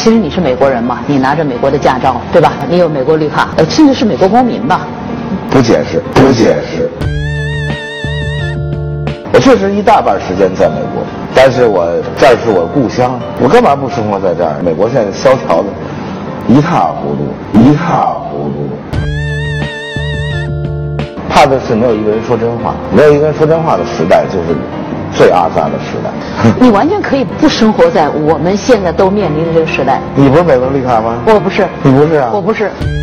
其实你是美国人嘛，你拿着美国的驾照，对吧？你有美国绿卡，甚至是美国公民吧？ 不解释，不解释。我确实一大半时间在美国，但是我这儿是我故乡，我干嘛不生活在这儿？美国现在萧条的一塌糊涂，一塌糊涂。怕的是没有一个人说真话，没有一个人说真话的时代，就是最阿杂的时代。 你完全可以不生活在我们现在都面临的这个时代。 你不是美国绿卡吗？ 我不是。 你不是啊？ 我不是。